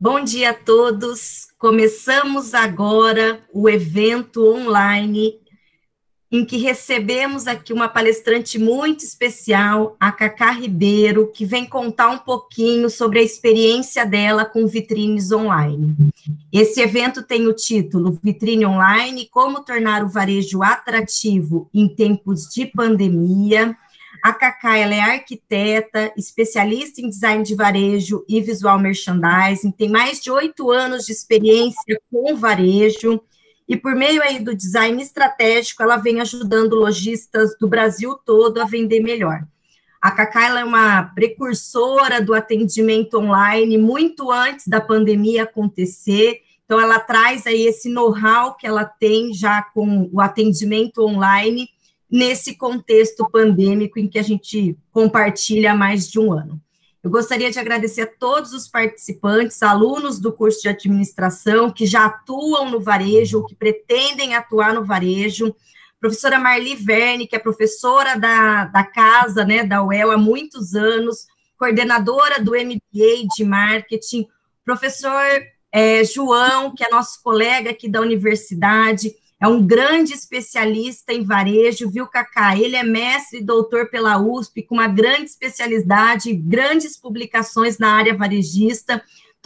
Bom dia a todos. Começamos agora o evento online em que recebemos aqui uma palestrante muito especial, a Cacá Ribeiro, que vem contar um pouquinho sobre a experiência dela com vitrines online. Esse evento tem o título Vitrine Online, como tornar o varejo atrativo em tempos de pandemia. A Cacá, ela é arquiteta, especialista em design de varejo e visual merchandising, tem mais de 8 anos de experiência com varejo, e por meio aí do design estratégico, ela vem ajudando lojistas do Brasil todo a vender melhor. A Cacá, ela é uma precursora do atendimento online, muito antes da pandemia acontecer, então ela traz aí esse know-how que ela tem já com o atendimento online, nesse contexto pandêmico em que a gente compartilha há mais de um ano. Eu gostaria de agradecer a todos os participantes, alunos do curso de administração, que já atuam no varejo, ou que pretendem atuar no varejo, professora Marli Verne, que é professora da casa, né, da UEL há muitos anos, coordenadora do MBA de marketing, professor João, que é nosso colega aqui da universidade, é um grande especialista em varejo, viu, Cacá? Ele é mestre e doutor pela USP, com uma grande especialidade, grandes publicações na área varejista,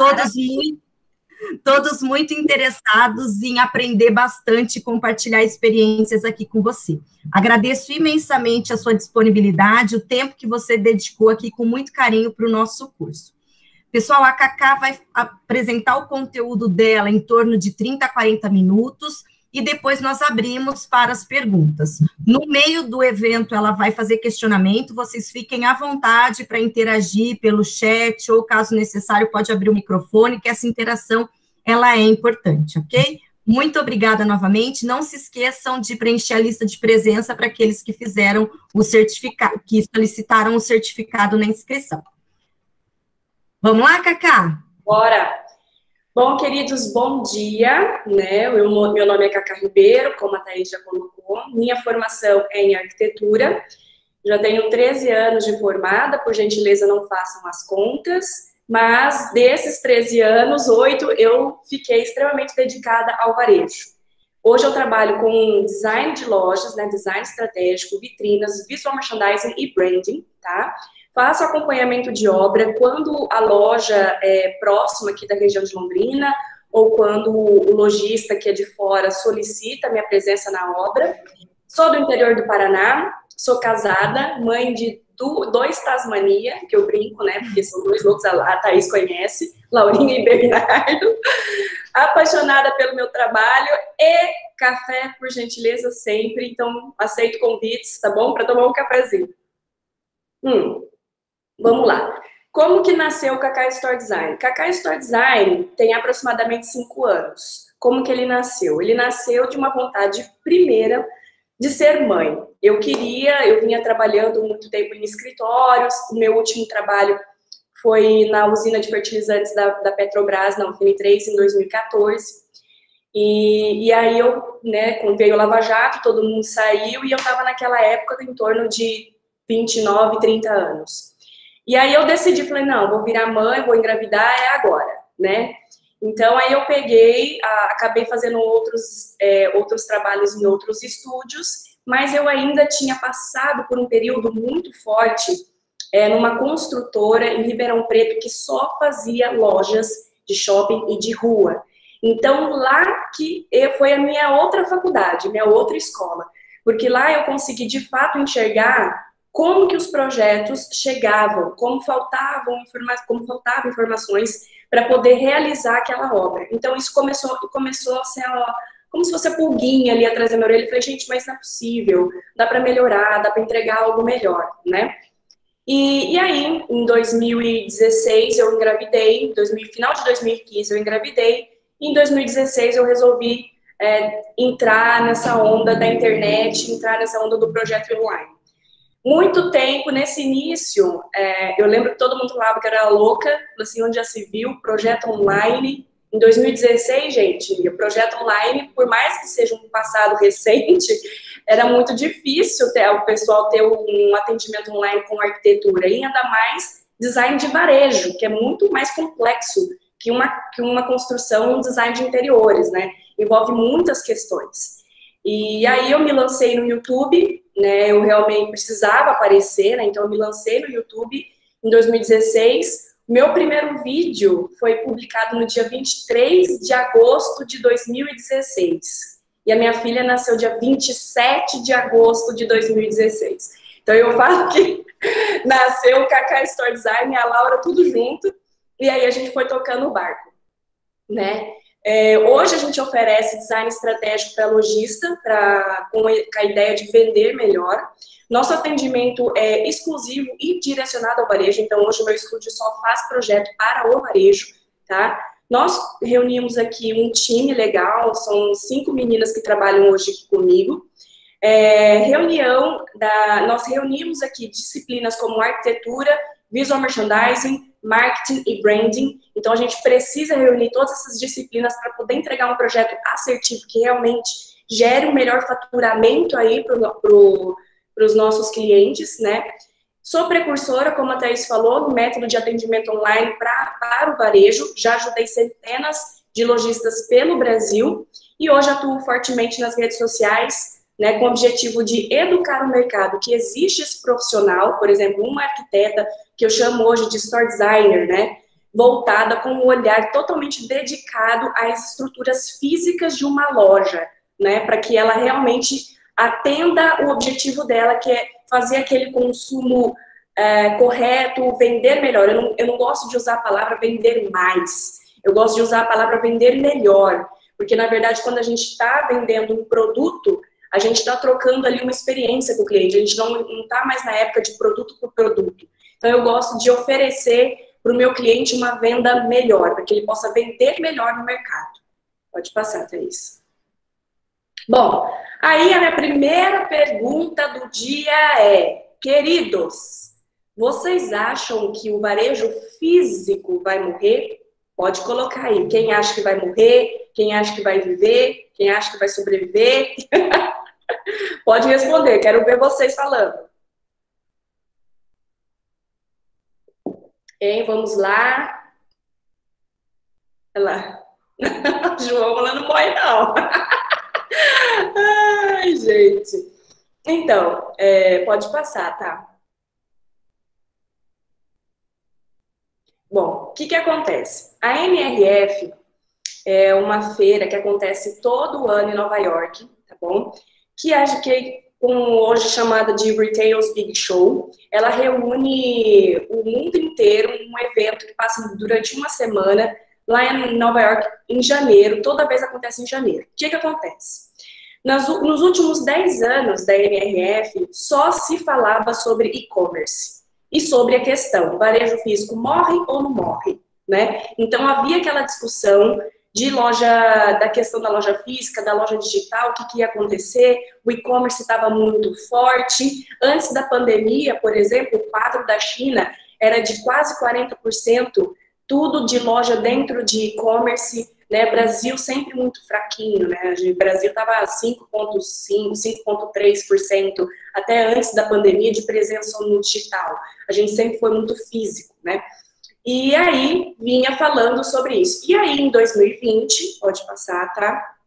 todos muito interessados em aprender bastante e compartilhar experiências aqui com você. Agradeço imensamente a sua disponibilidade, o tempo que você dedicou aqui com muito carinho para o nosso curso. Pessoal, a Cacá vai apresentar o conteúdo dela em torno de 30 a 40 minutos, e depois nós abrimos para as perguntas. No meio do evento, ela vai fazer questionamento, vocês fiquem à vontade para interagir pelo chat, ou, caso necessário, pode abrir o microfone, que essa interação, ela é importante, ok? Muito obrigada novamente, não se esqueçam de preencher a lista de presença para aqueles que fizeram o certificado, que solicitaram o certificado na inscrição. Vamos lá, Cacá? Bora! Bom, queridos, bom dia, né? Meu nome é Cacá Ribeiro, como a Thaís já colocou. Minha formação é em arquitetura. Já tenho 13 anos de formada, por gentileza não façam as contas, mas desses 13 anos, 8 eu fiquei extremamente dedicada ao varejo. Hoje eu trabalho com design de lojas, né? Design estratégico, vitrinas, visual merchandising e branding, tá? Faço acompanhamento de obra quando a loja é próxima aqui da região de Londrina, ou quando o lojista que é de fora solicita a minha presença na obra. Sou do interior do Paraná, sou casada, mãe de 2 Tasmania, que eu brinco, né, porque são 2 loucos, a Thaís conhece, Laurinha e Bernardo. Apaixonada pelo meu trabalho e café, por gentileza, sempre. Então, aceito convites, tá bom? Para tomar um cafezinho. Vamos lá. Como que nasceu o Cacá Store Design? Cacá Store Design tem aproximadamente 5 anos. Como que ele nasceu? Ele nasceu de uma vontade primeira de ser mãe. Eu vinha trabalhando muito tempo em escritórios, o meu último trabalho foi na usina de fertilizantes da Petrobras, na UFN3, em 2014. E aí quando veio o Lava Jato, todo mundo saiu, e eu estava naquela época em torno de 29, 30 anos. E aí eu decidi, falei, não, vou virar mãe, vou engravidar, é agora, né? Então, aí eu acabei fazendo outros trabalhos em outros estúdios, mas eu ainda tinha passado por um período muito forte numa construtora em Ribeirão Preto que só fazia lojas de shopping e de rua. Então, lá que foi a minha outra faculdade, minha outra escola, porque lá eu consegui, de fato, enxergar como que os projetos chegavam, como faltavam informações para poder realizar aquela obra. Então, isso começou a ser como se fosse a pulguinha ali atrás da minha orelha. Eu falei, gente, mas não é possível, dá para melhorar, dá para entregar algo melhor, né? E aí, em 2016, eu engravidei, final de 2015 eu engravidei, e em 2016 eu resolvi entrar nessa onda da internet, entrar nessa onda do projeto online. Muito tempo, nesse início, eu lembro que todo mundo falava que era louca, assim, onde já se viu, projeto online. Em 2016, gente, o projeto online, por mais que seja um passado recente, era muito difícil o pessoal ter um atendimento online com arquitetura, e ainda mais design de varejo, que é muito mais complexo que uma construção, um design de interiores, né? Envolve muitas questões. E aí eu me lancei no YouTube, né? Eu realmente precisava aparecer, né? Então eu me lancei no YouTube em 2016. Meu primeiro vídeo foi publicado no dia 23 de agosto de 2016. E a minha filha nasceu dia 27 de agosto de 2016. Então eu falo que nasceu o Kaká Store Design e a Laura tudo junto. E aí a gente foi tocando o barco, né? Hoje a gente oferece design estratégico para lojista, com a ideia de vender melhor. Nosso atendimento é exclusivo e direcionado ao varejo, então hoje o meu estúdio só faz projeto para o varejo, tá? Nós reunimos aqui um time legal, são 5 meninas que trabalham hoje aqui comigo. Nós reunimos aqui disciplinas como arquitetura, visual merchandising, marketing e branding. Então, a gente precisa reunir todas essas disciplinas para poder entregar um projeto assertivo que realmente gere um melhor faturamento aí para os nossos clientes, né? Sou precursora, como a Thaís falou, no método de atendimento online para o varejo. Já ajudei centenas de lojistas pelo Brasil e hoje atuo fortemente nas redes sociais, né, com o objetivo de educar o mercado, que existe esse profissional, por exemplo, uma arquiteta, que eu chamo hoje de store designer, né, voltada com um olhar totalmente dedicado às estruturas físicas de uma loja, né, para que ela realmente atenda o objetivo dela, que é fazer aquele consumo correto, vender melhor. Eu não gosto de usar a palavra vender mais, eu gosto de usar a palavra vender melhor, porque, na verdade, quando a gente está vendendo um produto, a gente está trocando ali uma experiência com o cliente, a gente não está mais na época de produto por produto. Então, eu gosto de oferecer para o meu cliente uma venda melhor, para que ele possa vender melhor no mercado. Pode passar, Thaís. Bom, aí a minha primeira pergunta do dia é: queridos, vocês acham que o varejo físico vai morrer? Pode colocar aí. Quem acha que vai morrer? Quem acha que vai viver? Quem acha que vai sobreviver? Pode responder, quero ver vocês falando. Vamos lá. Olha lá. João, ela não morre, não. Ai, gente. Então, pode passar, tá? Bom, o que acontece? A NRF é uma feira que acontece todo ano em Nova York, tá bom? Que acho que hoje chamada de Retail's Big Show, ela reúne o mundo inteiro, um evento que passa durante uma semana lá em Nova York em janeiro, toda vez acontece em janeiro. O que acontece? Nos últimos 10 anos da NRF, só se falava sobre e-commerce e sobre a questão, varejo físico morre ou não morre, né? Então havia aquela discussão da questão da loja física, da loja digital, o que ia acontecer, o e-commerce estava muito forte. Antes da pandemia, por exemplo, o quadro da China era de quase 40%, tudo de loja dentro de e-commerce, né? Brasil sempre muito fraquinho, né? O Brasil estava 5,5%, 5,3%, até antes da pandemia, de presença no digital. A gente sempre foi muito físico, né? E aí, vinha falando sobre isso. E aí, em 2020, pode passar, tá?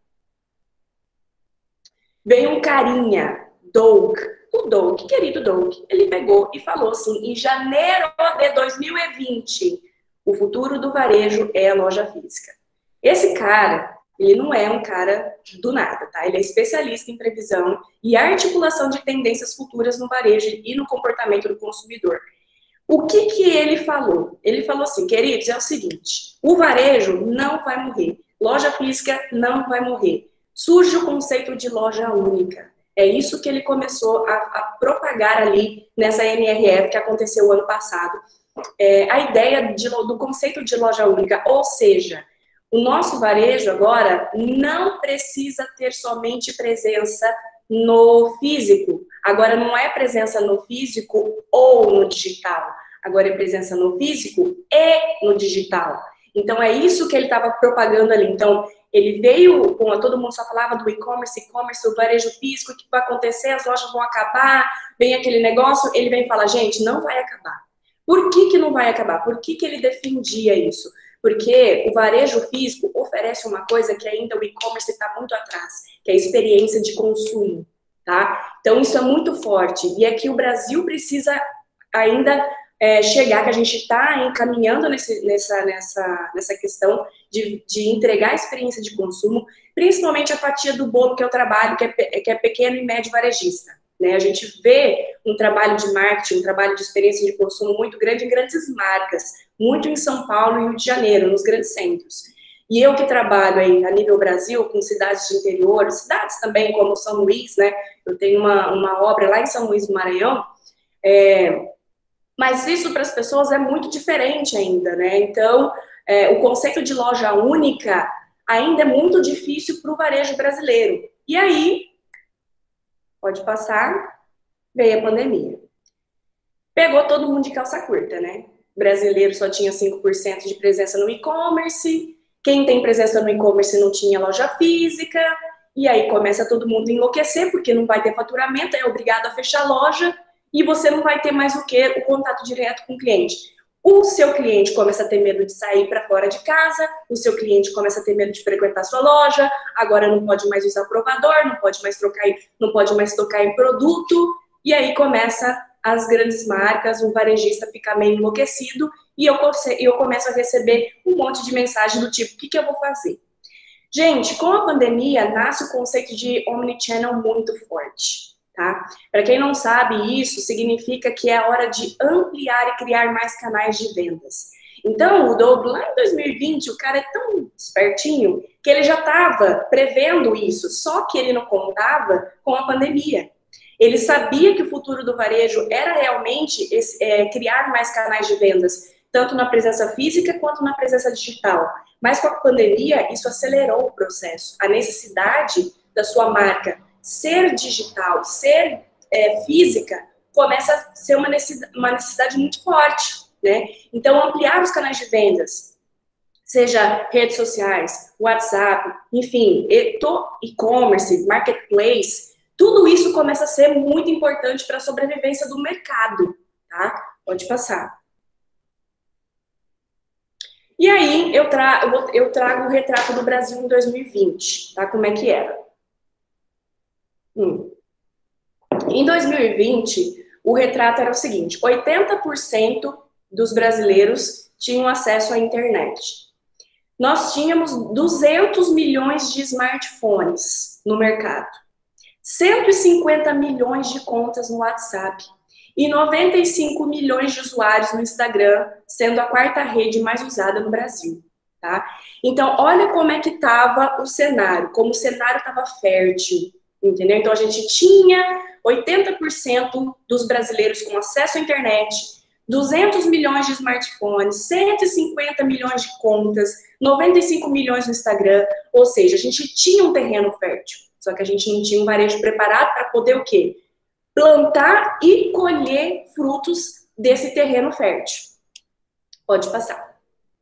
Veio um carinha, Doug, o Doug, querido Doug, ele pegou e falou assim, em janeiro de 2020, o futuro do varejo é a loja física. Esse cara, ele não é um cara do nada, tá? Ele é especialista em previsão e articulação de tendências futuras no varejo e no comportamento do consumidor. O que ele falou? Ele falou assim, queridos, é o seguinte, o varejo não vai morrer, loja física não vai morrer. Surge o conceito de loja única. É isso que ele começou a propagar ali nessa NRF que aconteceu o ano passado. A ideia do conceito de loja única, ou seja, o nosso varejo agora não precisa ter somente presença no físico. Agora não é presença no físico ou no digital. Agora é presença no físico e no digital. Então é isso que ele estava propagando ali. Então ele veio, todo mundo só falava do e-commerce, o varejo físico, o que vai acontecer, as lojas vão acabar, vem aquele negócio, ele vem e fala, gente, não vai acabar. Por que não vai acabar? Por que ele defendia isso? Porque o varejo físico oferece uma coisa que ainda o e-commerce está muito atrás, que é a experiência de consumo, tá? Então, isso é muito forte. E é que o Brasil precisa ainda chegar, que a gente está encaminhando nessa questão de entregar a experiência de consumo, principalmente a fatia do bolo que eu trabalho, que é pequeno e médio varejista. Né? A gente vê um trabalho de marketing, um trabalho de experiência de consumo muito grande em grandes marcas, muito em São Paulo e Rio de Janeiro, nos grandes centros. E eu que trabalho aí a nível Brasil, com cidades de interior, cidades também como São Luís, né? Eu tenho uma obra lá em São Luís do Maranhão, mas isso para as pessoas é muito diferente ainda, né? Então, o conceito de loja única ainda é muito difícil para o varejo brasileiro. E aí, pode passar, veio a pandemia. Pegou todo mundo de calça curta, né? O brasileiro só tinha 5% de presença no e-commerce, quem tem presença no e-commerce não tinha loja física, e aí começa todo mundo a enlouquecer, porque não vai ter faturamento, é obrigado a fechar a loja, e você não vai ter mais o quê? O contato direto com o cliente. O seu cliente começa a ter medo de sair para fora de casa, o seu cliente começa a ter medo de frequentar a sua loja, agora não pode mais usar provador, não pode mais tocar em produto, e aí começa as grandes marcas, o varejista fica meio enlouquecido, e eu começo a receber um monte de mensagem do tipo, o que eu vou fazer? Gente, com a pandemia, nasce o conceito de omnichannel muito forte. Tá? Para quem não sabe, isso significa que é hora de ampliar e criar mais canais de vendas. Então, o Doug, lá em 2020, o cara é tão espertinho que ele já estava prevendo isso, só que ele não contava com a pandemia. Ele sabia que o futuro do varejo era realmente criar mais canais de vendas, tanto na presença física quanto na presença digital. Mas com a pandemia, isso acelerou o processo. A necessidade da sua marca ser digital, ser física, começa a ser uma necessidade muito forte, né? Então, ampliar os canais de vendas, seja redes sociais, WhatsApp, enfim, e-commerce, marketplace, tudo isso começa a ser muito importante para a sobrevivência do mercado, tá? Pode passar. E aí, eu trago o retrato do Brasil em 2020, tá? Como é que era? Em 2020, o retrato era o seguinte: 80% dos brasileiros tinham acesso à internet. Nós tínhamos 200 milhões de smartphones no mercado, 150 milhões de contas no WhatsApp e 95 milhões de usuários no Instagram, sendo a quarta rede mais usada no Brasil. Tá? Então, olha como é que estava o cenário, como o cenário estava fértil. Entendeu? Então, a gente tinha 80% dos brasileiros com acesso à internet, 200 milhões de smartphones, 150 milhões de contas, 95 milhões no Instagram, ou seja, a gente tinha um terreno fértil, só que a gente não tinha um varejo preparado para poder o quê? Plantar e colher frutos desse terreno fértil. Pode passar.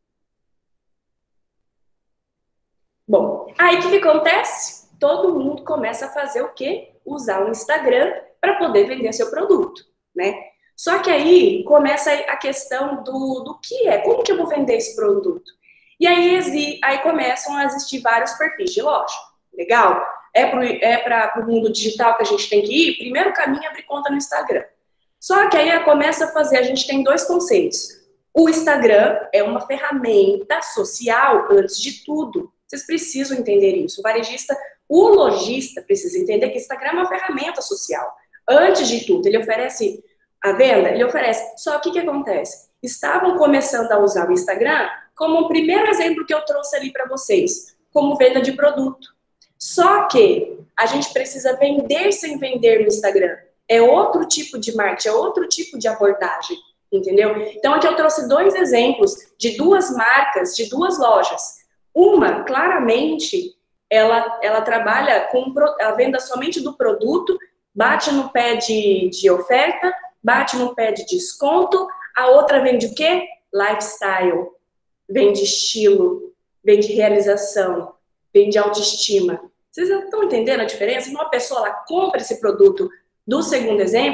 Bom, aí o que acontece? Todo mundo começa a fazer o quê? Usar o Instagram para poder vender seu produto, né? Só que aí começa a questão do que é, como que eu vou vender esse produto? E aí começam a existir vários perfis de loja. Legal? Para o mundo digital que a gente tem que ir, primeiro caminho é abrir conta no Instagram. Só que aí começa a fazer, a gente tem dois conceitos. O Instagram é uma ferramenta social antes de tudo. Vocês precisam entender isso. O lojista precisa entender que o Instagram é uma ferramenta social. Antes de tudo, ele oferece a venda, ele oferece. Só que o que acontece? Estavam começando a usar o Instagram como um primeiro exemplo que eu trouxe ali para vocês, como venda de produto. Só que a gente precisa vender sem vender no Instagram. É outro tipo de marketing, é outro tipo de abordagem, entendeu? Então aqui eu trouxe dois exemplos de duas marcas, de duas lojas. Uma, claramente, ela trabalha com a venda somente do produto, bate no pé de oferta, bate no pé de desconto. A outra vende o quê? Lifestyle. Vende estilo, vende realização, vende autoestima. Vocês estão entendendo a diferença? Uma pessoa ela compra esse produto do segundo exemplo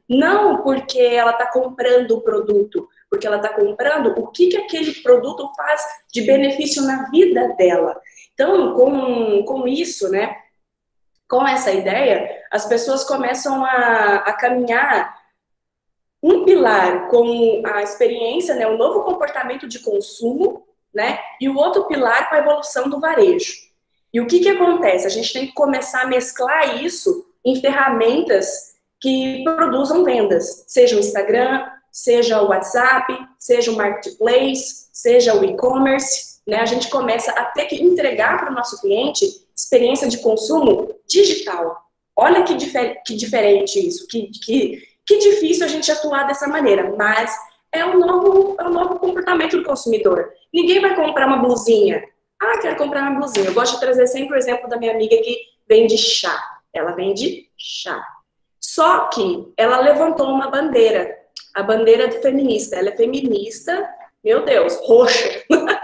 Não porque ela está comprando o produto, porque ela está comprando o que aquele produto faz de benefício na vida dela. Então, com isso, né, com essa ideia, as pessoas começam a caminhar um pilar com a experiência, né, o novo comportamento de consumo, né, e o outro pilar com a evolução do varejo. E o que acontece? A gente tem que começar a mesclar isso em ferramentas que produzam vendas, seja o Instagram, seja o WhatsApp, seja o Marketplace, seja o e-commerce, né? A gente começa a ter que entregar para o nosso cliente experiência de consumo digital. Olha que diferente isso, que difícil a gente atuar dessa maneira, mas é um novo comportamento do consumidor. Ninguém vai comprar uma blusinha. Ah, quero comprar uma blusinha. Eu gosto de trazer sempre o exemplo da minha amiga que vende chá. Ela vende chá. Só que ela levantou uma bandeira, a bandeira feminista. Ela é feminista, meu Deus, roxa.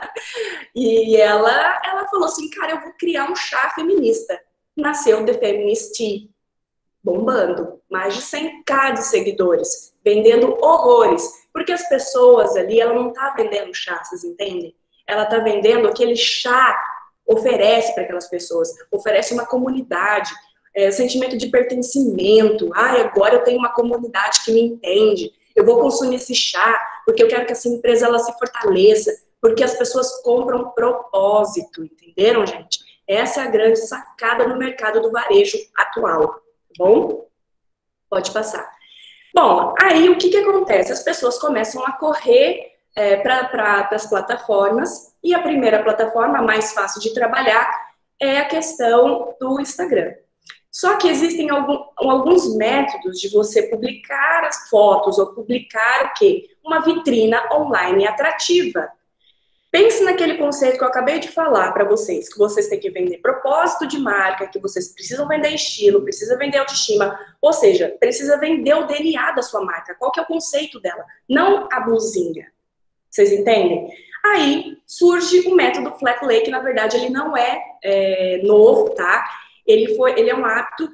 E ela falou assim, cara, eu vou criar um chá feminista. Nasceu The Feminist Tea, bombando, mais de 100k de seguidores, vendendo horrores. Porque as pessoas ali, ela não tá vendendo chá, vocês entendem? Ela tá vendendo aquele chá, oferece para aquelas pessoas, oferece uma comunidade, sentimento de pertencimento. Ah, agora eu tenho uma comunidade que me entende. Eu vou consumir esse chá porque eu quero que essa empresa ela se fortaleça, porque as pessoas compram propósito, entenderam, gente? Essa é a grande sacada no mercado do varejo atual, tá bom? Pode passar. Bom, aí o que acontece? As pessoas começam a correr para as plataformas, e a primeira plataforma mais fácil de trabalhar é a questão do Instagram. Só que existem alguns métodos de você publicar as fotos ou publicar o quê? Uma vitrina online atrativa. Pense naquele conceito que eu acabei de falar para vocês, que vocês têm que vender propósito de marca, que vocês precisam vender estilo, precisa vender autoestima, ou seja, precisa vender o DNA da sua marca. Qual que é o conceito dela? Não a blusinha. Vocês entendem? Aí surge o método Flat Lay, que na verdade ele não é novo, tá? Ele é um hábito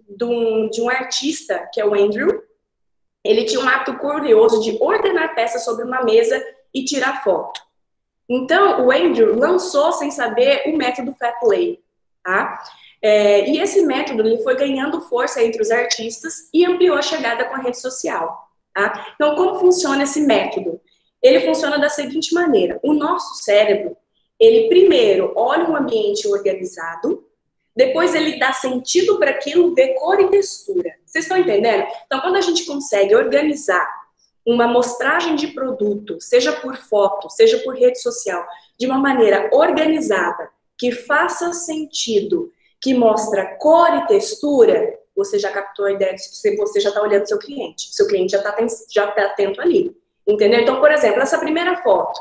de um artista, que é o Andrew. Ele tinha um hábito curioso de ordenar peças sobre uma mesa e tirar foto. Então, o Andrew lançou, sem saber, o método Flat Lay, tá? E esse método ele foi ganhando força entre os artistas e ampliou a chegada com a rede social, tá? Então, como funciona esse método? Ele funciona da seguinte maneira. O nosso cérebro, ele primeiro olha um ambiente organizado, depois ele dá sentido para aquilo, vê cor e textura. Vocês estão entendendo? Então, quando a gente consegue organizar uma amostragem de produto, seja por foto, seja por rede social, de uma maneira organizada, que faça sentido, que mostra cor e textura, você já captou a ideia de que você já está olhando seu cliente já está atento ali, entendeu? Então, por exemplo, essa primeira foto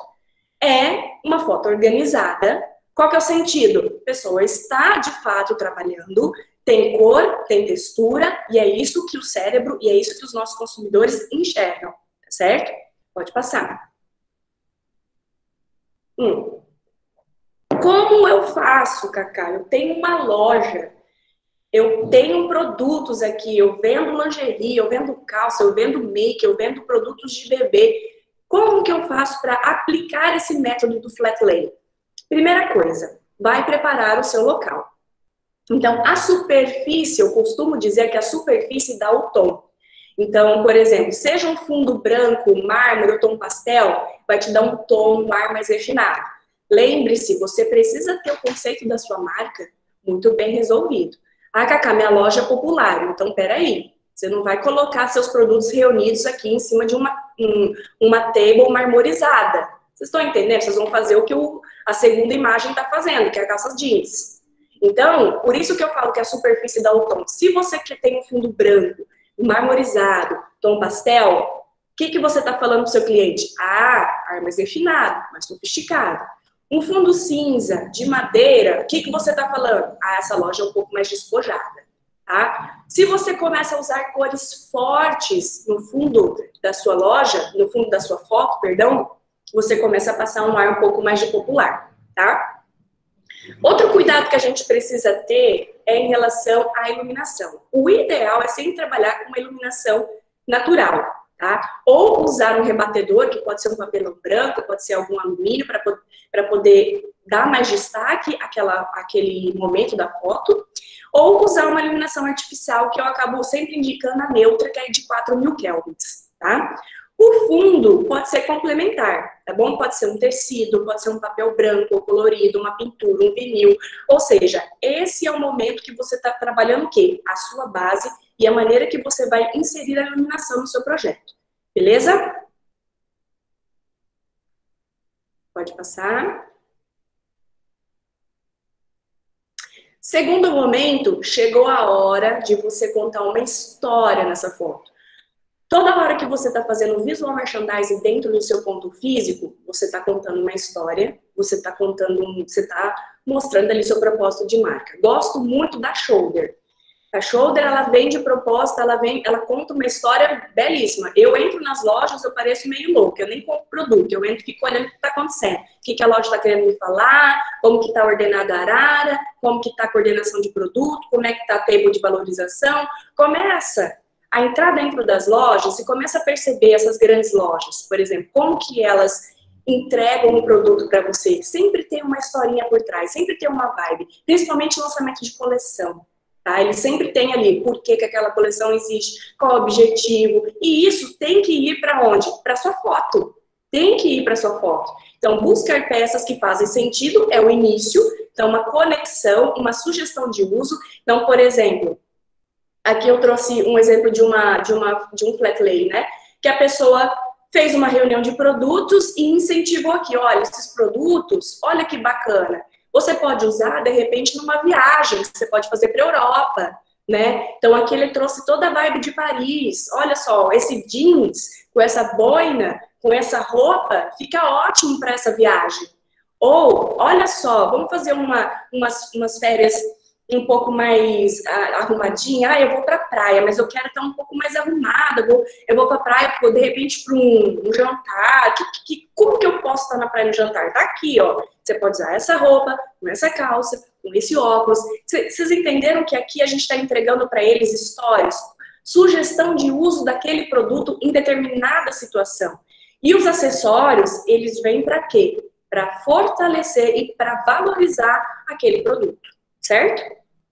é uma foto organizada. Qual que é o sentido? A pessoa está, de fato, trabalhando, tem cor, tem textura, e é isso que o cérebro, e é isso que os nossos consumidores enxergam, tá certo? Pode passar. Como eu faço, Cacá? Eu tenho uma loja, eu tenho produtos aqui, eu vendo lingerie, eu vendo calça, eu vendo make, eu vendo produtos de bebê. Como que eu faço para aplicar esse método do Flat Lay? Primeira coisa, vai preparar o seu local. Então, a superfície, eu costumo dizer que a superfície dá o tom. Então, por exemplo, seja um fundo branco, mármore ou tom pastel, vai te dar um tom, um ar mais refinado. Lembre-se, você precisa ter o conceito da sua marca muito bem resolvido. Ah, Cacá, minha loja é popular, então peraí. Você não vai colocar seus produtos reunidos aqui em cima de uma table marmorizada. Vocês estão entendendo? Vocês vão fazer o que a segunda imagem está fazendo, que é a calça jeans. Então, por isso que eu falo que a superfície dá o tom. Se você tem um fundo branco, marmorizado, tom pastel, o que você está falando para o seu cliente? Ah, ar mais refinado, mais sofisticado. Um fundo cinza, de madeira, o que você está falando? Ah, essa loja é um pouco mais despojada. Tá? Se você começa a usar cores fortes no fundo da sua loja, no fundo da sua foto, perdão, você começa a passar um ar um pouco mais de popular, tá? Outro cuidado que a gente precisa ter é em relação à iluminação. O ideal é sempre trabalhar com uma iluminação natural, tá? Ou usar um rebatedor, que pode ser um papelão branco, pode ser algum alumínio, para poder dar mais destaque àquele momento da foto, ou usar uma iluminação artificial, que eu acabo sempre indicando a neutra, que é de 4.000 kelvins, tá? O fundo pode ser complementar, tá bom? Pode ser um tecido, pode ser um papel branco ou colorido, uma pintura, um vinil. Ou seja, esse é o momento que você está trabalhando o quê? A sua base e a maneira que você vai inserir a iluminação no seu projeto. Beleza? Pode passar. Segundo momento, chegou a hora de você contar uma história nessa foto. Toda hora que você está fazendo visual merchandising dentro do seu ponto físico, você está contando uma história, você está mostrando ali seu propósito de marca. Gosto muito da Shoulder. A Shoulder, ela vem de proposta, ela conta uma história belíssima. Eu entro nas lojas, eu pareço meio louca, eu nem compro produto, eu entro e fico olhando o que está acontecendo. O que a loja está querendo me falar, como que está ordenada a arara, como que está a coordenação de produto, como é que está a table de valorização. Começa a entrar dentro das lojas e começa a perceber essas grandes lojas, por exemplo, como que elas entregam um produto para você. Sempre tem uma historinha por trás, sempre tem uma vibe, principalmente lançamento de coleção. Tá? Ele sempre tem ali por que aquela coleção existe, qual o objetivo, e isso tem que ir para onde? Para sua foto. Tem que ir para sua foto. Então, buscar peças que fazem sentido é o início. Então, uma conexão, uma sugestão de uso. Então, por exemplo, aqui eu trouxe um exemplo de um flat lay, né? Que a pessoa fez uma reunião de produtos e incentivou aqui, olha, esses produtos, olha que bacana. Você pode usar, de repente, numa viagem, que você pode fazer para a Europa, né? Então, aqui ele trouxe toda a vibe de Paris. Olha só, esse jeans, com essa boina, com essa roupa, fica ótimo para essa viagem. Ou, olha só, vamos fazer umas férias um pouco mais arrumadinha. Eu vou para a praia, mas eu quero estar um pouco mais arrumada. Eu vou para a praia, de repente, para um jantar. Como que eu posso estar na praia no jantar? Tá aqui, ó. Você pode usar essa roupa, com essa calça, com esse óculos. Vocês entenderam que aqui a gente está entregando para eles histórias? Sugestão de uso daquele produto em determinada situação. E os acessórios, eles vêm para quê? Para fortalecer e para valorizar aquele produto, certo?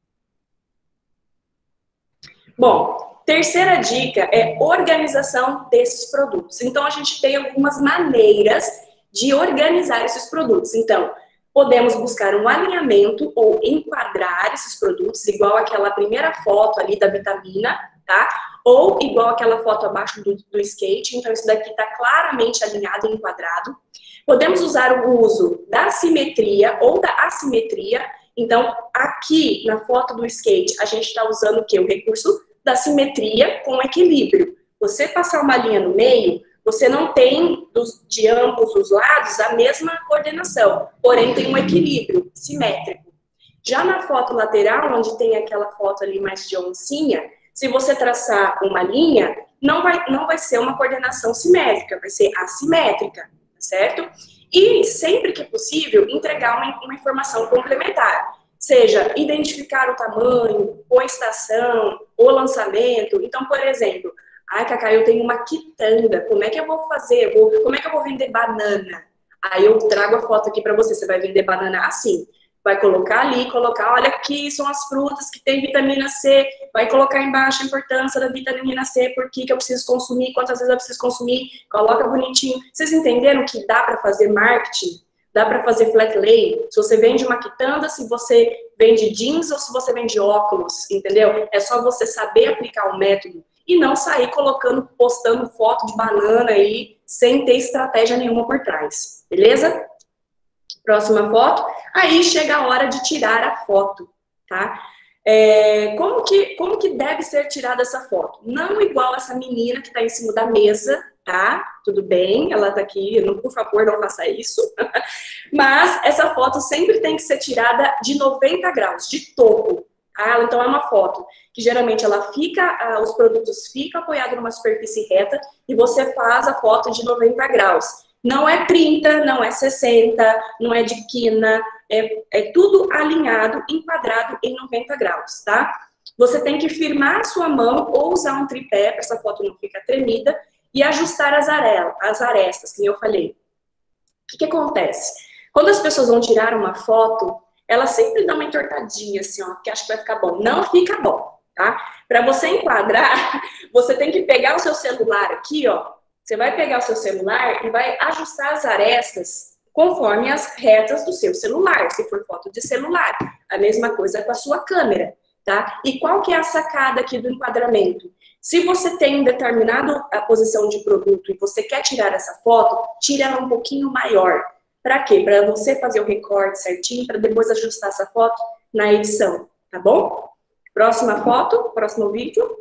Bom, terceira dica é organização desses produtos. Então, a gente tem algumas maneiras de organizar esses produtos. Então, podemos buscar um alinhamento ou enquadrar esses produtos, igual aquela primeira foto ali da vitamina, tá? Ou igual aquela foto abaixo do skate. Então, isso daqui está claramente alinhado e enquadrado. Podemos usar o uso da simetria ou da assimetria. Então, aqui na foto do skate, a gente está usando o quê? O recurso da simetria com equilíbrio. Você passar uma linha no meio, você não tem de ambos os lados a mesma coordenação, porém tem um equilíbrio simétrico. Já na foto lateral, onde tem aquela foto ali mais de oncinha, se você traçar uma linha, não vai ser uma coordenação simétrica, vai ser assimétrica, certo? E sempre que possível, entregar uma informação complementar. Seja identificar o tamanho, ou estação, ou lançamento. Então, por exemplo, ai, Cacá, eu tenho uma quitanda, como é que eu vou fazer? Como é que eu vou vender banana? Aí eu trago a foto aqui para você, você vai vender banana assim. Vai colocar ali, olha aqui são as frutas que tem vitamina C, vai colocar embaixo a importância da vitamina C, por que eu preciso consumir, quantas vezes eu preciso consumir, coloca bonitinho. Vocês entenderam que dá para fazer marketing? Dá para fazer flat lay? Se você vende uma quitanda, se você vende jeans ou se você vende óculos, entendeu? É só você saber aplicar o método e não sair postando foto de banana aí, sem ter estratégia nenhuma por trás, beleza? Próxima foto. Aí chega a hora de tirar a foto, tá? Como que deve ser tirada essa foto? Não igual essa menina que está em cima da mesa, tá? Tudo bem, ela tá aqui, por favor, não faça isso. Mas essa foto sempre tem que ser tirada de 90 graus, de topo. Tá? Então é uma foto que geralmente os produtos ficam apoiados numa superfície reta e você faz a foto de 90 graus. Não é 30, não é 60, não é de quina, é tudo alinhado, enquadrado em 90 graus, tá? você tem que firmar a sua mão ou usar um tripé para essa foto não ficar tremida e ajustar as arestas, que eu falei. O que acontece? Quando as pessoas vão tirar uma foto, elas sempre dão uma entortadinha, assim, ó, que acha que vai ficar bom. Não fica bom, tá? Para você enquadrar, você tem que pegar o seu celular aqui, ó. Você vai pegar o seu celular e vai ajustar as arestas conforme as retas do seu celular, se for foto de celular. A mesma coisa com a sua câmera, tá? E qual que é a sacada aqui do enquadramento? Se você tem um determinado posição de produto e você quer tirar essa foto, tira ela um pouquinho maior. Para quê? Para você fazer o recorte certinho, para depois ajustar essa foto na edição, tá bom? Próxima foto, próximo vídeo.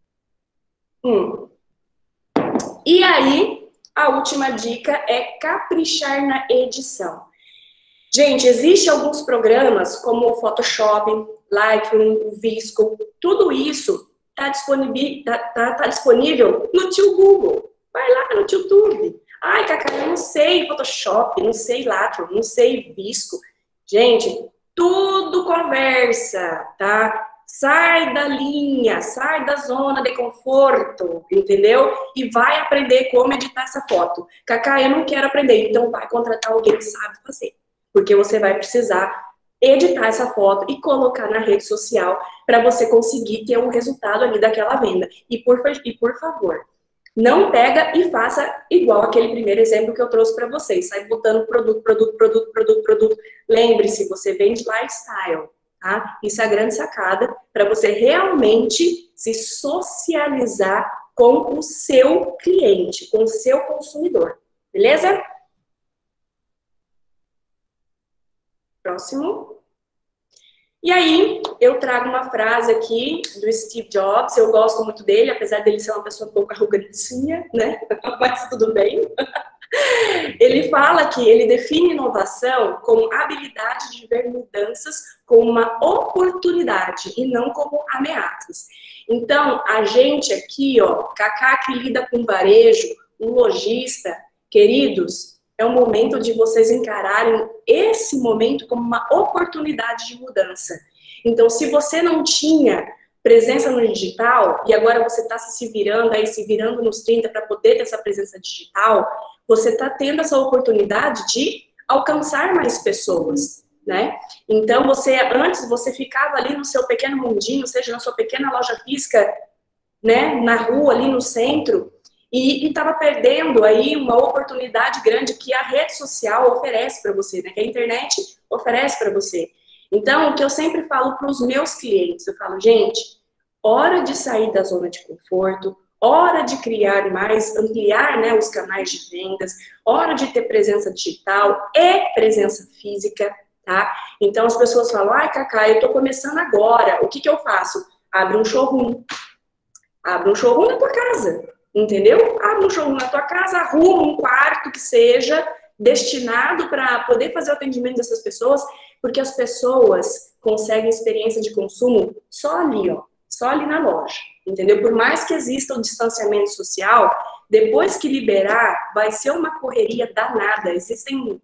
E aí, a última dica é caprichar na edição. Gente, existem alguns programas como o Photoshop, Lightroom, o Visco, tudo isso tá disponível no tio Google. Vai lá no YouTube. Ai, Cacá, eu não sei Photoshop, não sei Lightroom, não sei Visco. Gente, tudo conversa, tá? Sai da linha, sai da zona de conforto, entendeu? E vai aprender como editar essa foto. Cacá, eu não quero aprender, então vai contratar alguém que sabe fazer. Porque você vai precisar editar essa foto e colocar na rede social para você conseguir ter um resultado ali daquela venda. E por favor, não pega e faça igual aquele primeiro exemplo que eu trouxe para vocês. Sai botando produto. Lembre-se, você vende lifestyle, tá? Isso é a grande sacada para você realmente se socializar com o seu cliente, com o seu consumidor. Beleza? Próximo. E aí, eu trago uma frase aqui do Steve Jobs. Eu gosto muito dele, apesar dele ser uma pessoa um pouco arrogantinha, né? Mas tudo bem. Ele fala que ele define inovação como habilidade de ver mudanças como uma oportunidade e não como ameaças. Então, a gente aqui, ó, Cacá que lida com varejo, um lojista, queridos, é o momento de vocês encararem esse momento como uma oportunidade de mudança. Então, se você não tinha presença no digital e agora você está se virando nos 30 para poder ter essa presença digital, você está tendo essa oportunidade de alcançar mais pessoas, né? Então, antes você ficava ali no seu pequeno mundinho, seja na sua pequena loja física, né, na rua, ali no centro, e estava perdendo aí uma oportunidade grande que a rede social oferece para você, né? Que a internet oferece para você. Então, o que eu sempre falo para os meus clientes, eu falo, gente, hora de sair da zona de conforto, hora de criar mais, ampliar, né, os canais de vendas, hora de ter presença digital e presença física, tá? Então, as pessoas falam, ai, Cacá, eu tô começando agora, o que que eu faço? Abre um showroom na tua casa. Entendeu? Abre um showroom na tua casa, arruma um quarto que seja destinado para poder fazer o atendimento dessas pessoas, porque as pessoas conseguem experiência de consumo só ali, ó, só ali na loja, entendeu? Por mais que exista o distanciamento social, depois que liberar, vai ser uma correria danada. Existem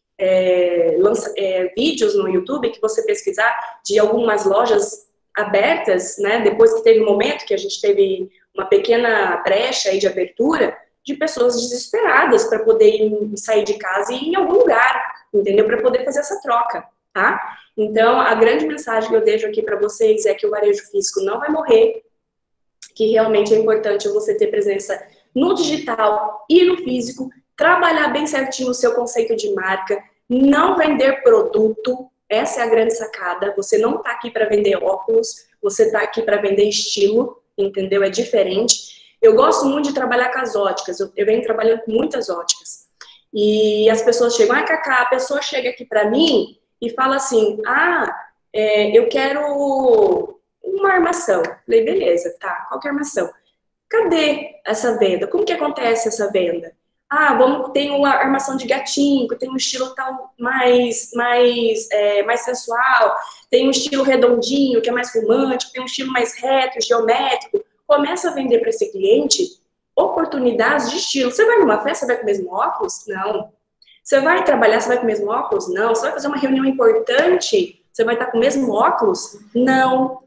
vídeos no YouTube que você pesquisar de algumas lojas abertas, né? Depois que teve um momento que a gente teve uma pequena brecha aí de abertura, de pessoas desesperadas para poder sair de casa e ir em algum lugar, entendeu? Para poder fazer essa troca, tá? Então, a grande mensagem que eu deixo aqui para vocês é que o varejo físico não vai morrer, que realmente é importante você ter presença no digital e no físico, trabalhar bem certinho o seu conceito de marca, não vender produto, essa é a grande sacada. Você não está aqui para vender óculos, você está aqui para vender estilo, entendeu? É diferente. Eu gosto muito de trabalhar com as óticas, eu venho trabalhando com muitas óticas. E as pessoas chegam, Cacá, a pessoa chega aqui para mim e fala assim, eu quero uma armação. Falei, beleza, tá, qual que é a armação? Cadê essa venda? Como que acontece essa venda? Tem uma armação de gatinho, que tem um estilo tal mais sensual, tem um estilo redondinho, que é mais romântico, tem um estilo mais reto, geométrico. Começa a vender para esse cliente oportunidades de estilo. Você vai numa festa, você vai com o mesmo óculos? Não. Você vai trabalhar, você vai com o mesmo óculos? Não. Você vai fazer uma reunião importante, você vai estar com o mesmo óculos? Não.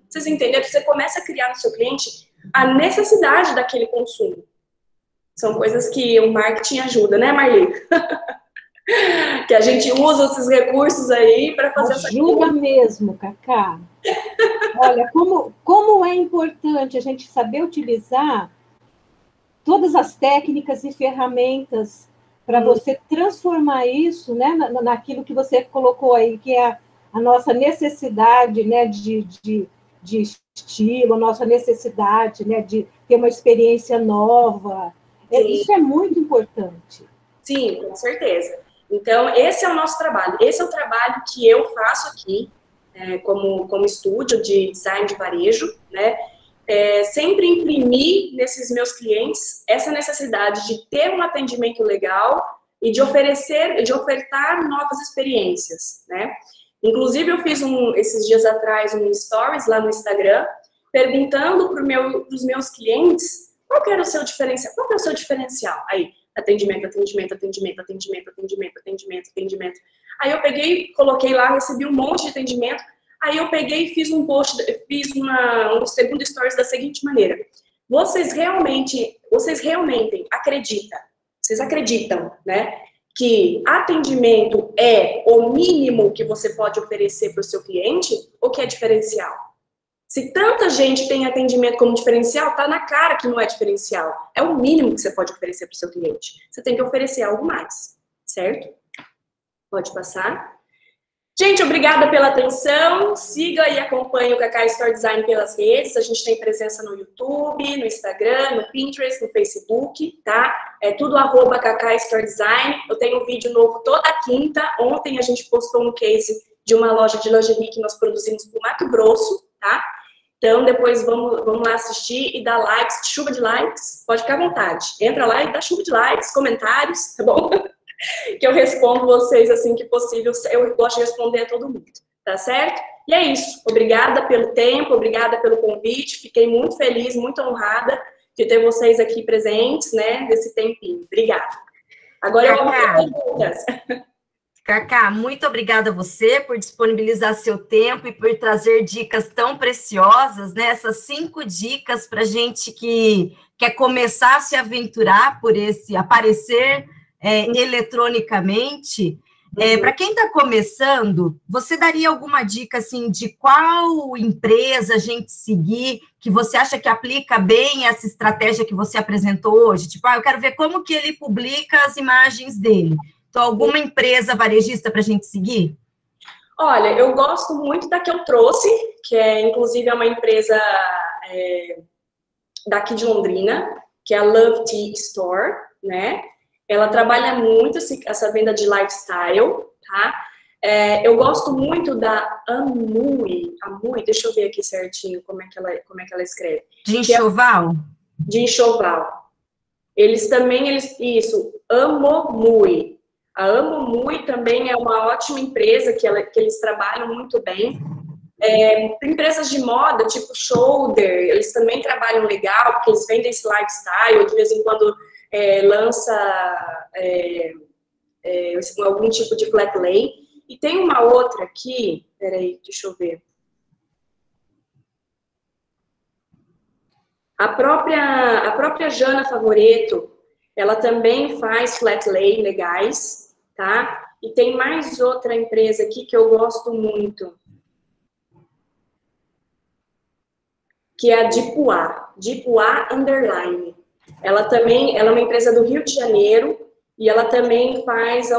Vocês entenderam? Você começa a criar no seu cliente a necessidade daquele consumo. São coisas que o marketing ajuda, né, Marli? Que a gente usa esses recursos aí para fazer essa coisa. Ajuda mesmo, Cacá. Olha, como é importante a gente saber utilizar todas as técnicas e ferramentas para você transformar isso, né, naquilo que você colocou aí, que é a nossa necessidade, né, de estilo, a nossa necessidade, né, de ter uma experiência nova. Isso é muito importante. Sim, com certeza. Então, esse é o nosso trabalho. Esse é o trabalho que eu faço aqui, como estúdio de design de varejo, né? Sempre imprimir nesses meus clientes essa necessidade de ter um atendimento legal e de ofertar novas experiências, né? Inclusive, eu fiz esses dias atrás um stories lá no Instagram, perguntando para os meus clientes qual que era o seu diferencial, qual que é o seu diferencial? Aí, atendimento. Aí eu peguei, coloquei lá, recebi um monte de atendimento. Aí eu peguei e fiz um post, um segundo stories da seguinte maneira: vocês realmente acreditam, né, que atendimento é o mínimo que você pode oferecer para o seu cliente ou que é diferencial? Se tanta gente tem atendimento como diferencial, tá na cara que não é diferencial. É o mínimo que você pode oferecer para o seu cliente. Você tem que oferecer algo mais, certo? Pode passar. Gente, obrigada pela atenção. Siga e acompanhe o Cacá Store Design pelas redes. A gente tem presença no YouTube, no Instagram, no Pinterest, no Facebook, tá? É tudo @Cacá Store Design. Eu tenho um vídeo novo toda quinta. Ontem a gente postou um case de uma loja de lingerie que nós produzimos para o Mato Grosso, tá? Então, depois vamos lá assistir e dar likes, chuva de likes. Pode ficar à vontade. Entra lá e dá chuva de likes, comentários, tá bom? Que eu respondo vocês assim que possível. Eu gosto de responder a todo mundo, tá certo? E é isso. Obrigada pelo tempo, obrigada pelo convite. Fiquei muito feliz, muito honrada de ter vocês aqui presentes, né, desse tempinho. Obrigada. Agora eu vou fazer perguntas. Cacá, muito obrigada a você por disponibilizar seu tempo e por trazer dicas tão preciosas, né? Essas 5 dicas para gente que quer começar a se aventurar por esse aparecer eletronicamente. Para quem está começando, você daria alguma dica assim de qual empresa a gente seguir que você acha que aplica bem essa estratégia que você apresentou hoje? Tipo, eu quero ver como que ele publica as imagens dele. Então, alguma empresa varejista para a gente seguir? Olha, eu gosto muito da que eu trouxe, que inclusive é uma empresa daqui de Londrina, que é a Love Tea Store, né? Ela trabalha muito essa venda de lifestyle, tá? Eu gosto muito da Amui, deixa eu ver aqui certinho como é que ela escreve. De enxoval? De enxoval. Isso, Amomui. A Amomui também é uma ótima empresa que eles trabalham muito bem. Empresas de moda, tipo Shoulder, eles também trabalham legal, porque eles vendem esse lifestyle, de vez em quando lança algum tipo de flat lay. E tem uma outra aqui, peraí, deixa eu ver. A própria Jana Favoreto, ela também faz flat lay legais, tá? E tem mais outra empresa aqui que eu gosto muito, que é a Dipuá Underline. Ela é uma empresa do Rio de Janeiro e ela também faz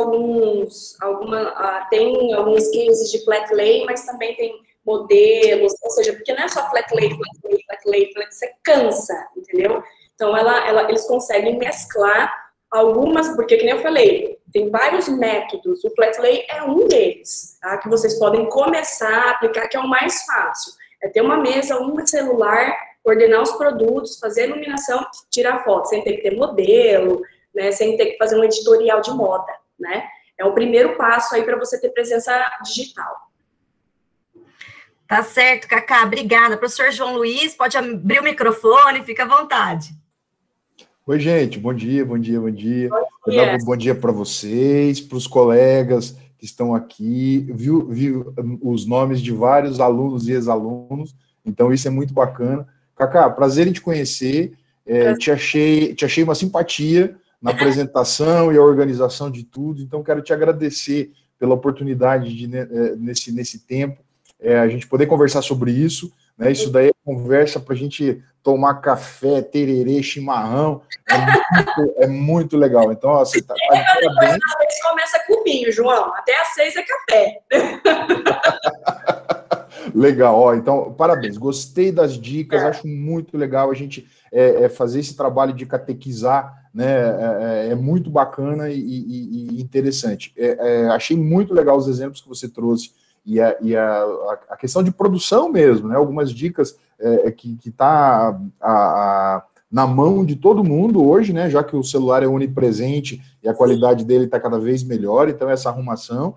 tem alguns cases de flat lay, mas também tem modelos, ou seja, porque não é só flat lay, você cansa, entendeu? Então, eles conseguem mesclar algumas, porque, como eu falei, tem vários métodos, o flat lay é um deles, tá? Que vocês podem começar a aplicar, que é o mais fácil. É ter uma mesa, um celular, ordenar os produtos, fazer a iluminação, tirar foto, sem ter que ter modelo, né? Sem ter que fazer um editorial de moda, né? É o primeiro passo aí para você ter presença digital. Tá certo, Cacá, obrigada. Professor João Luiz, pode abrir o microfone, fica à vontade. Oi, gente, bom dia. Bom dia para vocês, para os colegas que estão aqui. Viu os nomes de vários alunos e ex-alunos. Então, isso é muito bacana. Cacá, prazer em te conhecer. Te achei uma simpatia na apresentação e a organização de tudo. Então, quero te agradecer pela oportunidade de, nesse tempo, a gente poder conversar sobre isso. Né? Isso daí é conversa para a gente tomar café, tererê, chimarrão. É muito legal. Então, ó, você tá de parabéns. Às vezes começa com vinho, João. Até às 6 é café. Legal, ó, então, parabéns. Gostei das dicas, acho muito legal a gente fazer esse trabalho de catequizar, né? É muito bacana e interessante. Achei muito legal os exemplos que você trouxe e a questão de produção mesmo, né? Algumas dicas que tá na mão de todo mundo hoje, né? Já que o celular é onipresente e a qualidade dele está cada vez melhor, então essa arrumação.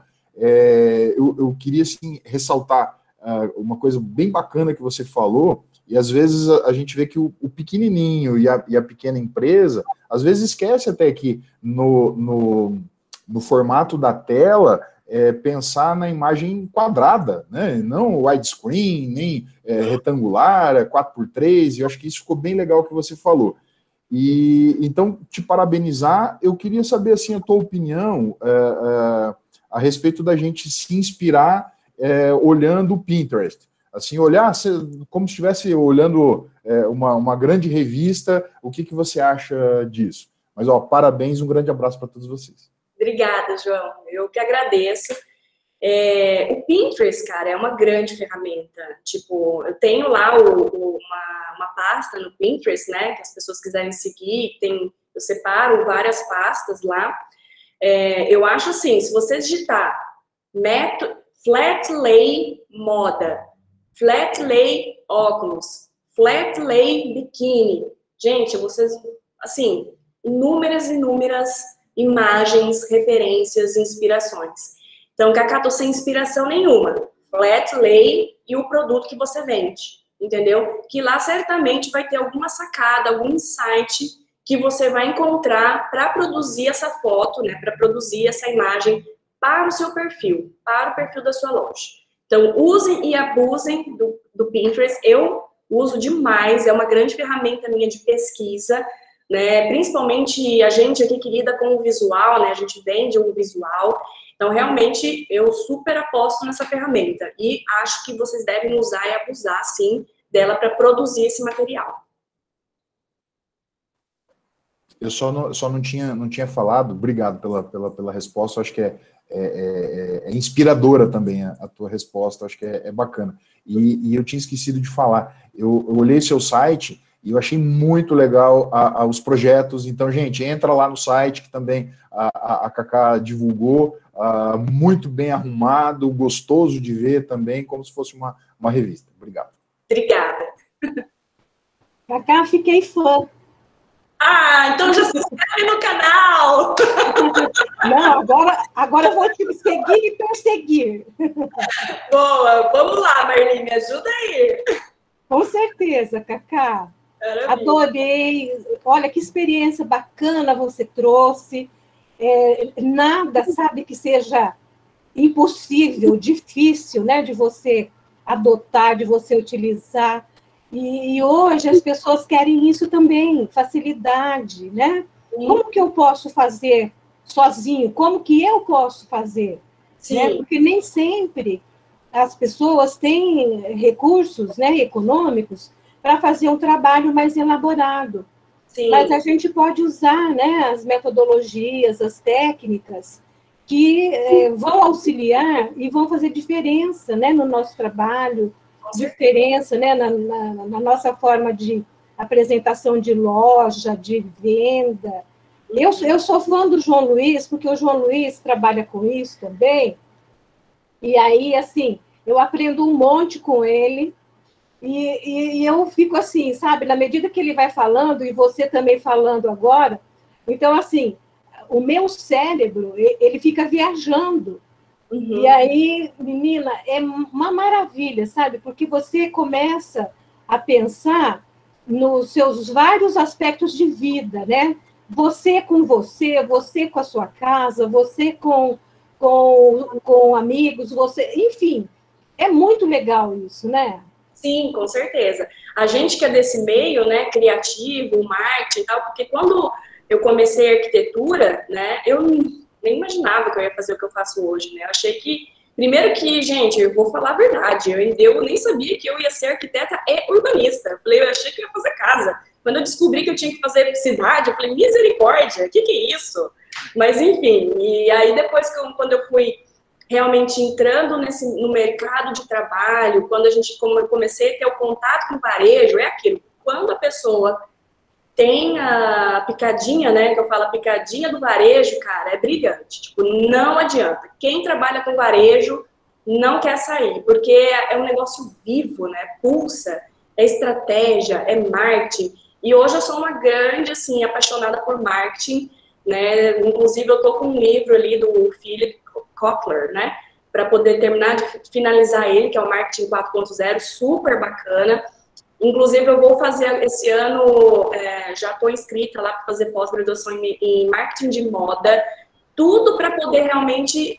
Eu queria, assim, ressaltar uma coisa bem bacana que você falou, e às vezes a gente vê que o pequenininho e a pequena empresa, às vezes esquece até que no formato da tela, pensar na imagem quadrada, né? Não widescreen, nem retangular, 4x3, e eu acho que isso ficou bem legal que você falou. E então, te parabenizar, eu queria saber, assim, a tua opinião a respeito da gente se inspirar olhando o Pinterest. Assim, olhar como se estivesse olhando uma grande revista, o que você acha disso? Mas, ó, parabéns, um grande abraço para todos vocês. Obrigada, João. Eu que agradeço. O Pinterest, cara, é uma grande ferramenta. Tipo, eu tenho lá uma pasta no Pinterest, né, que as pessoas quiserem seguir, eu separo várias pastas lá. Eu acho assim, se você digitar flat lay moda, flat lay óculos, flat lay biquíni, gente, vocês, assim, inúmeras imagens, referências, inspirações. Então, Cacá, tô sem inspiração nenhuma. Flat lay e o produto que você vende, entendeu? Que lá certamente vai ter alguma sacada, algum insight que você vai encontrar para produzir essa foto, né? Para produzir essa imagem para o seu perfil, para o perfil da sua loja. Então, usem e abusem do Pinterest. Eu uso demais, é uma grande ferramenta minha de pesquisa, né? Principalmente a gente aqui que lida com o visual, né? A gente vende o visual. Então, realmente, eu super aposto nessa ferramenta e acho que vocês devem usar e abusar, sim, dela para produzir esse material. Eu só não tinha falado, obrigado pela resposta, acho que é inspiradora também a tua resposta, acho que é bacana. E eu tinha esquecido de falar, eu olhei seu site e eu achei muito legal os projetos, então, gente, entra lá no site que também a Cacá divulgou, muito bem arrumado, gostoso de ver também, como se fosse uma revista. Obrigado. Obrigada. Cacá, fiquei fã. Então já se inscreve no canal! Não, agora eu vou te seguir e perseguir. Boa, vamos lá, Marli, me ajuda aí. Com certeza, Cacá. Maravilha. Adorei. Olha, que experiência bacana você trouxe. Nada, sabe, que seja impossível, difícil, né, de você adotar, de você utilizar. E hoje as pessoas querem isso também, facilidade, né? Sim. Como que eu posso fazer sozinho? Como que eu posso fazer? Sim. Né? Porque nem sempre as pessoas têm recursos, né, econômicos para fazer um trabalho mais elaborado. Sim. Mas a gente pode usar, né, as metodologias, as técnicas que vão auxiliar e vão fazer diferença, né, no nosso trabalho, diferença, né, na nossa forma de apresentação de loja, de venda. Eu sou fã do João Luiz, porque o João Luiz trabalha com isso também, e aí, assim, eu aprendo um monte com ele, e eu fico assim, sabe, na medida que ele vai falando, e você também falando agora, então, assim, o meu cérebro, ele fica viajando. Uhum. E aí, menina, é uma maravilha, sabe? Porque você começa a pensar nos seus vários aspectos de vida, né? Você com a sua casa, você com amigos, você... Enfim, é muito legal isso, né? Sim, com certeza. A gente que é desse meio, né, criativo, marketing e tal, porque quando eu comecei arquitetura, né, eu nem imaginava que eu ia fazer o que eu faço hoje, né? Eu achei que, primeiro que, gente, eu vou falar a verdade, eu nem sabia que eu ia ser arquiteta e urbanista. Eu achei que eu ia fazer casa. Quando eu descobri que eu tinha que fazer cidade, eu falei, misericórdia, o que é isso? Mas, enfim, e aí depois, quando eu fui realmente entrando no mercado de trabalho, quando eu comecei a ter o contato com o varejo, é aquilo, quando a pessoa tem a picadinha, né, que eu falo a picadinha do varejo, cara, é brilhante, tipo, não adianta. Quem trabalha com varejo não quer sair, porque é um negócio vivo, né, pulsa, é estratégia, é marketing, e hoje eu sou uma grande, assim, apaixonada por marketing, né, inclusive eu tô com um livro ali do Philip Kotler, né, para poder terminar de finalizar ele, que é o Marketing 4.0, super bacana. Inclusive, eu vou fazer esse ano, já estou inscrita lá para fazer pós-graduação em marketing de moda, tudo para poder realmente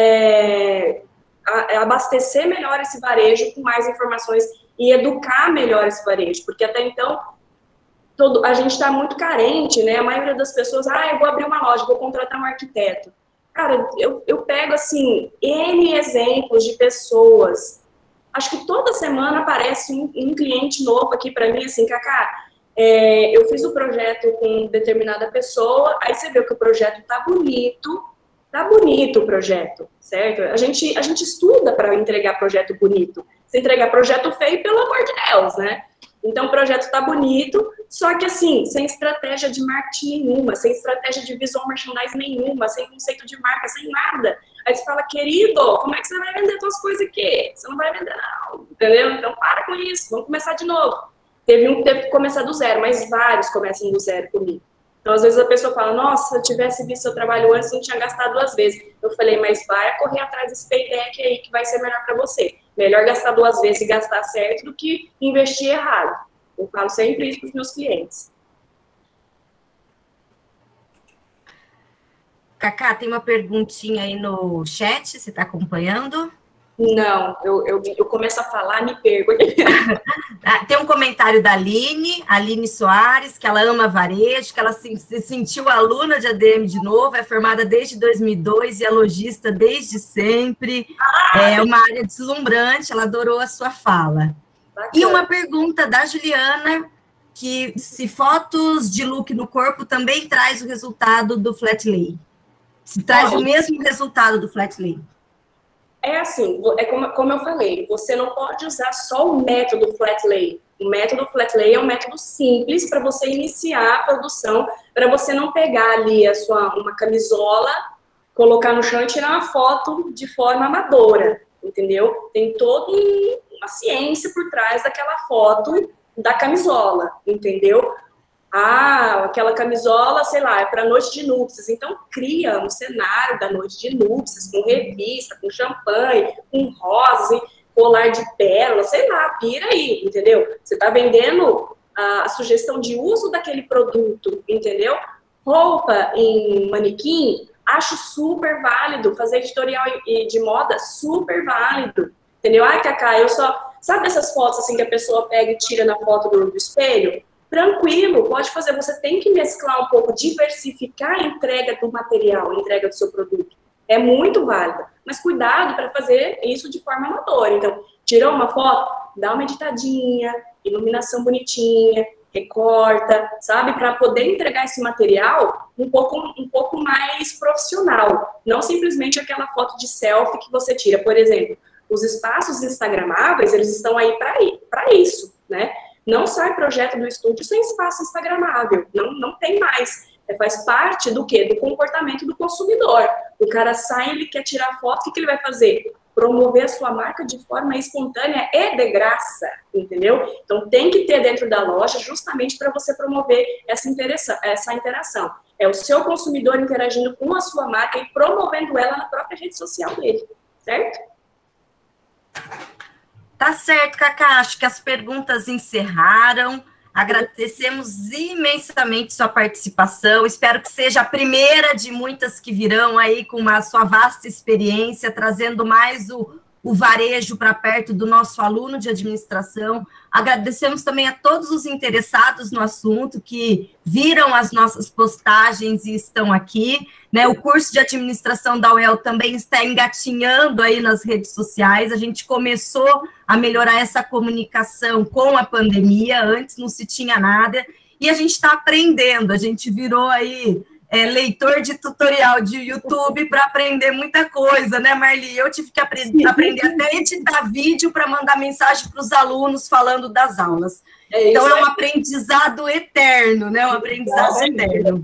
abastecer melhor esse varejo com mais informações e educar melhor esse varejo, porque até então a gente está muito carente, né? A maioria das pessoas, eu vou abrir uma loja, vou contratar um arquiteto. Cara, eu pego, assim, N exemplos de pessoas. Acho que toda semana aparece um cliente novo aqui para mim, assim, Cacá, eu fiz o projeto com determinada pessoa, aí você vê que o projeto tá bonito o projeto, certo? A gente estuda para entregar projeto bonito. Se entregar projeto feio, pelo amor de Deus, né? Então, o projeto tá bonito, só que, assim, sem estratégia de marketing nenhuma, sem estratégia de visual merchandising nenhuma, sem conceito de marca, sem nada. Aí você fala, querido, como é que você vai vender suas coisas aqui? Você não vai vender, não, entendeu? Então, para com isso, vamos começar de novo. Teve um que teve que começar do zero, mas vários começam do zero comigo. Então, às vezes a pessoa fala, nossa, se eu tivesse visto seu trabalho antes, eu não tinha gastado 2 vezes. Eu falei, mas vai correr atrás desse payback aí, que vai ser melhor para você. Melhor gastar 2 vezes e gastar certo do que investir errado. Eu falo sempre isso para os meus clientes. Cacá, tem uma perguntinha aí no chat, você está acompanhando? Não, eu começo a falar, me perco. Tem um comentário da Aline Soares, que ela ama varejo, que ela se sentiu aluna de ADM de novo, é formada desde 2002 e é lojista desde sempre. É uma área deslumbrante, ela adorou a sua fala. Bacana. E uma pergunta da Juliana, que se fotos de look no corpo também traz o resultado do flat lay. Se traz o mesmo resultado do flat lay. É assim, como eu falei, você não pode usar só o método flat lay. O método flat lay é um método simples para você iniciar a produção, para você não pegar ali uma camisola, colocar no chão e tirar uma foto de forma amadora, entendeu? Tem toda uma ciência por trás daquela foto da camisola, entendeu? Aquela camisola, sei lá, é para noite de núpcias. Então, cria um cenário da noite de núpcias, com revista, com champanhe, com rosas, colar de pérolas, sei lá, pira aí, entendeu? Você está vendendo a sugestão de uso daquele produto, entendeu? Roupa em manequim, acho super válido. Fazer editorial de moda, super válido. Entendeu? Cacá, eu só... Sabe essas fotos assim que a pessoa pega e tira na foto do espelho? Tranquilo, pode fazer. Você tem que mesclar um pouco, diversificar a entrega do material, a entrega do seu produto. É muito válido. Mas cuidado para fazer isso de forma amadora. Então, tirou uma foto, dá uma editadinha, iluminação bonitinha, recorta, sabe? Para poder entregar esse material um pouco mais profissional. Não simplesmente aquela foto de selfie que você tira. Por exemplo, os espaços instagramáveis, eles estão aí para isso, né? Não sai projeto do estúdio sem espaço instagramável, não tem mais. Faz parte do quê? Do comportamento do consumidor. O cara sai, ele quer tirar foto, o que ele vai fazer? Promover a sua marca de forma espontânea e de graça, entendeu? Então tem que ter dentro da loja justamente para você promover essa interação. É o seu consumidor interagindo com a sua marca e promovendo ela na própria rede social dele, certo? Tá certo, Cacá, acho que as perguntas encerraram. Agradecemos imensamente sua participação. Espero que seja a primeira de muitas que virão aí com a sua vasta experiência, trazendo mais o o varejo para perto do nosso aluno de administração. Agradecemos também a todos os interessados no assunto que viram as nossas postagens e estão aqui, né? O curso de administração da UEL também está engatinhando aí nas redes sociais. A gente começou a melhorar essa comunicação com a pandemia, antes não se tinha nada, e a gente está aprendendo, a gente virou aí leitor de tutorial de YouTube para aprender muita coisa, né, Marli? Eu tive que aprender até a editar vídeo para mandar mensagem para os alunos falando das aulas. Então, é um aprendizado eterno, né? Um aprendizado eterno.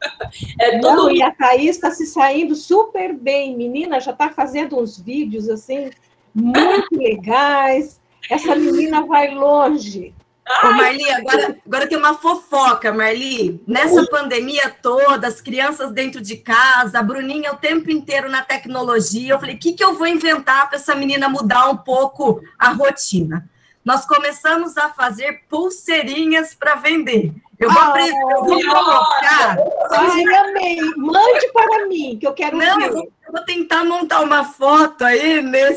Não, e a Thaís está se saindo super bem, menina, já está fazendo uns vídeos, assim, muito legais. Essa menina vai longe. Ô, Marli, agora tem uma fofoca, Marli. Nessa pandemia toda, as crianças dentro de casa, a Bruninha o tempo inteiro na tecnologia. Eu falei, o que eu vou inventar para essa menina mudar um pouco a rotina? Nós começamos a fazer pulseirinhas para vender. Eu vou colocar... Ai, amei. Mande para mim, que eu quero ver. Eu vou tentar montar uma foto aí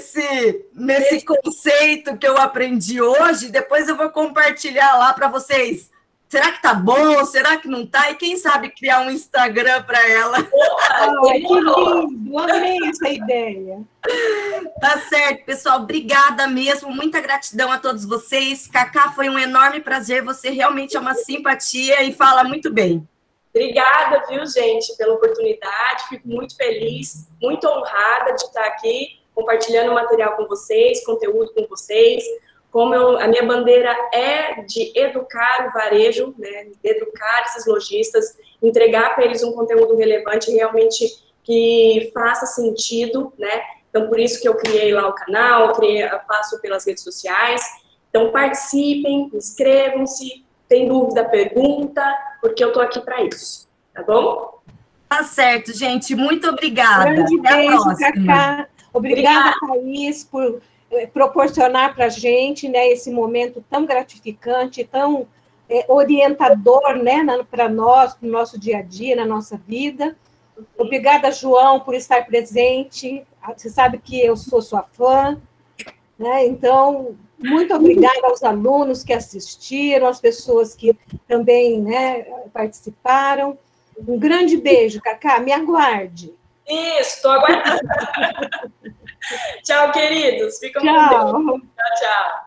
nesse conceito que eu aprendi hoje. Depois eu vou compartilhar lá para vocês. Será que tá bom? Será que não tá? E quem sabe criar um Instagram para ela. Ai, que lindo! Amei essa ideia. Tá certo, pessoal. Obrigada mesmo. Muita gratidão a todos vocês. Cacá, foi um enorme prazer. Você realmente é uma simpatia e fala muito bem. Obrigada, viu, gente, pela oportunidade. Fico muito feliz, muito honrada de estar aqui compartilhando material com vocês, conteúdo com vocês. A minha bandeira é de educar o varejo, né, educar esses lojistas, entregar para eles um conteúdo relevante, realmente que faça sentido, né? Então, por isso que eu criei lá o canal, eu faço pelas redes sociais. Então, participem, inscrevam-se, tem dúvida, pergunta, porque eu estou aqui para isso, tá bom? Tá certo, gente. Muito obrigada. Grande beijo, Cacá. Obrigada, Thaís, por proporcionar para a gente, né, esse momento tão gratificante, tão orientador, né, para nós, para o nosso dia a dia, na nossa vida. Obrigada, João, por estar presente. Você sabe que eu sou sua fã, né? Então, muito obrigada aos alunos que assistiram, às pessoas que também, né, participaram. Um grande beijo, Cacá, me aguarde. Isso, estou aguardando. Tchau, queridos. Ficam com Deus. Tchau, tchau.